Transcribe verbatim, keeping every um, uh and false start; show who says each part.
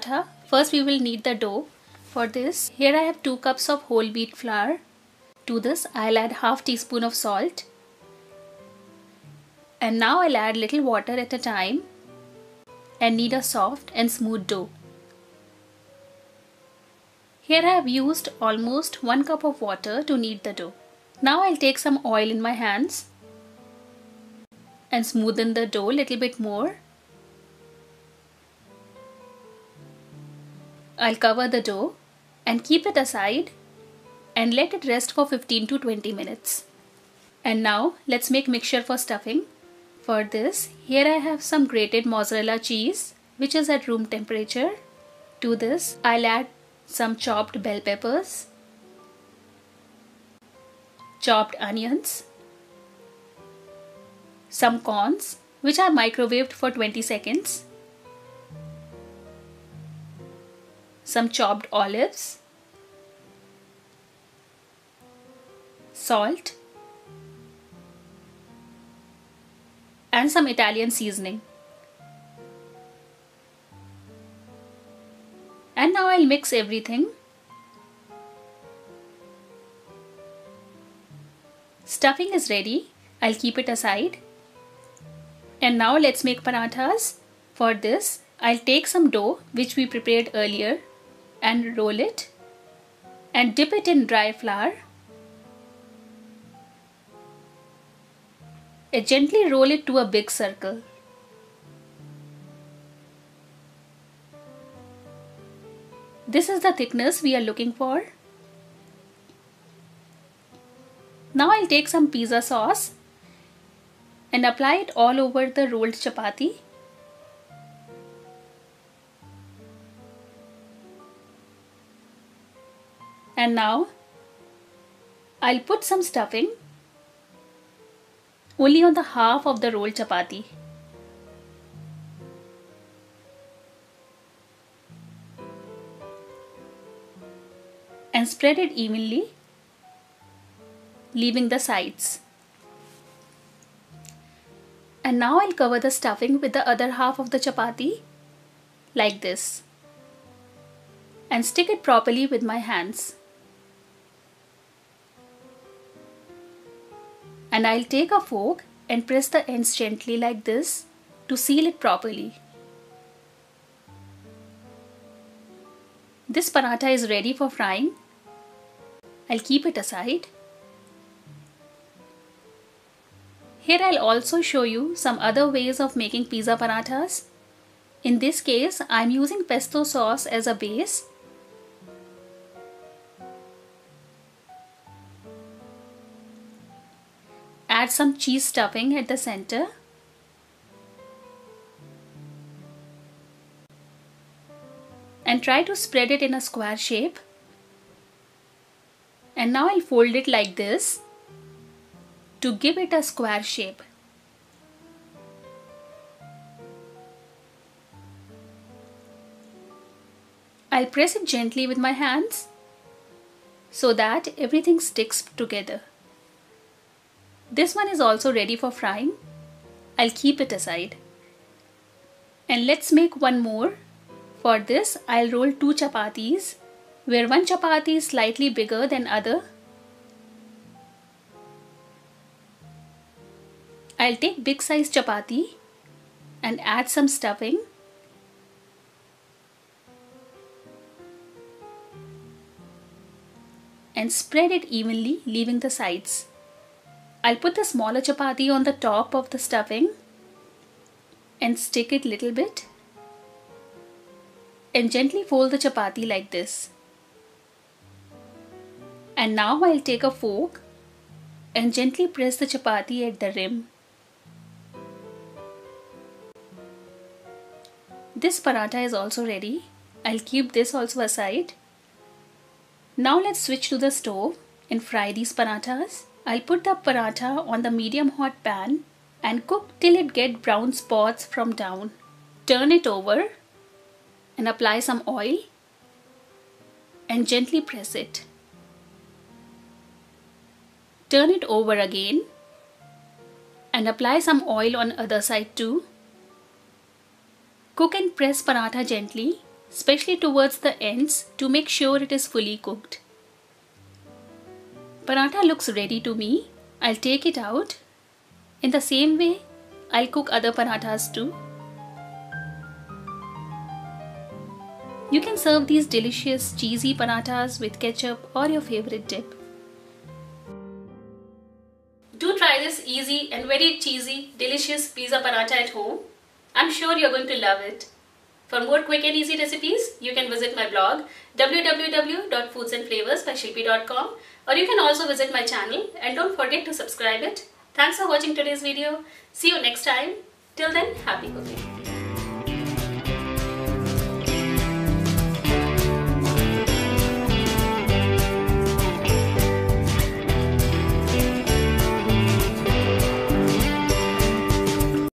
Speaker 1: paratha, first we will knead the dough. For this, here I have two cups of whole wheat flour. To this, I'll add half teaspoon of salt. And now I'll add little water at a time and knead a soft and smooth dough. Here I have used almost one cup of water to knead the dough. Now I'll take some oil in my hands and smoothen the dough a little bit more. I'll cover the dough and keep it aside and let it rest for fifteen to twenty minutes. And now let's make mixture for stuffing. For this, here I have some grated mozzarella cheese which is at room temperature. To this, I'll add some chopped bell peppers, chopped onions, some corns which are microwaved for twenty seconds, some chopped olives, salt, and some Italian seasoning. And now I'll mix everything. Stuffing is ready. I'll keep it aside. And now let's make parathas. For this, I'll take some dough which we prepared earlier and roll it and dip it in dry flour. And gently roll it to a big circle. This is the thickness we are looking for. Now I'll take some pizza sauce and apply it all over the rolled chapati. And now I'll put some stuffing only on the half of the rolled chapati. And spread it evenly, leaving the sides. And now I'll cover the stuffing with the other half of the chapati like this and stick it properly with my hands. And I'll take a fork and press the ends gently like this to seal it properly. This paratha is ready for frying. I'll keep it aside. Here I'll also show you some other ways of making pizza parathas. In this case, I'm using pesto sauce as a base. Add some cheese stuffing at the center. And try to spread it in a square shape. And now I'll fold it like this to give it a square shape. I'll press it gently with my hands so that everything sticks together. This one is also ready for frying. I'll keep it aside. And let's make one more. For this, I'll roll two chapatis, where one chapati is slightly bigger than other. I'll take big size chapati and add some stuffing. And spread it evenly, leaving the sides. I'll put the smaller chapati on the top of the stuffing and stick it little bit. And gently fold the chapati like this. And now I'll take a fork and gently press the chapati at the rim. This paratha is also ready. I'll keep this also aside. Now let's switch to the stove and fry these parathas. I'll put the paratha on the medium hot pan and cook till it gets brown spots from down. Turn it over and apply some oil and gently press it. Turn it over again and apply some oil on other side too. Cook and press paratha gently especially towards the ends, to make sure it is fully cooked. Paratha looks ready to me. I'll take it out. In the same way, I'll cook other parathas too. You can serve these delicious cheesy parathas with ketchup or your favorite dip. Do try this easy and very cheesy, delicious pizza paratha at home. I'm sure you're going to love it. For more quick and easy recipes, you can visit my blog w w w dot foods and flavors by shilpi dot com, or you can also visit my channel and don't forget to subscribe it. Thanks for watching today's video. See you next time. Till then, happy cooking.